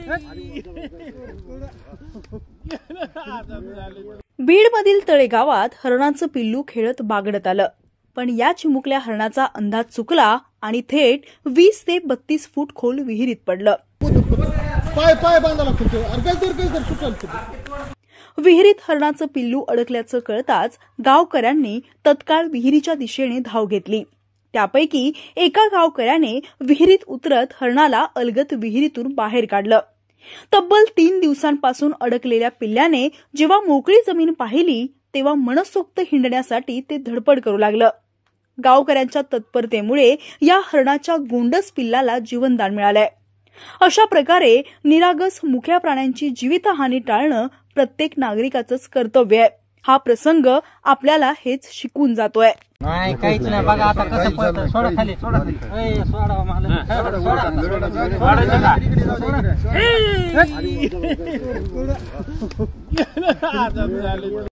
बीडमधील तळेगावात हरणाचं पिल्लू खेळत बागडत आलं, पण या चिमुकल्या हरणाचा अंदाज चुकला आणि थेट 20 ते 32 फूट खोल विहिरीत पडलं। विहिरीत हरणाचं पिल्लू अडकल्याचं कळताच गावकऱ्यांनी तत्काळ विहिरीच्या दिशेने धाव घेतली। त्यापैकी एका गावकऱ्याने विहिरीत उतरत हरणाला अलगत विहिरीतून बाहेर काढलं। तब्बल 3 दिवसांपासून अडकलेल्या पिल्ल्याने जेव्हा मोकळी जमीन पाहिली तेव्हा मनसोक्त हिंडण्यासाठी ते धडपड करू लागलं। गावकऱ्यांच्या तत्परतेमुळे या हरणाच्या गोंडस पिल्लाला जीवनदान मिळालंय। अशा प्रकारे निरागस मुक्या प्राण्यांची जीवितहानी टाळणं प्रत्येक नागरिकाचंच कर्तव्य आहे। हा प्रसंग आपल्याला हेच शिकून जातोय। नाही काहीच नाही बघा आता कसं पळतं। सोडा खाली सोडा ए सोडा मला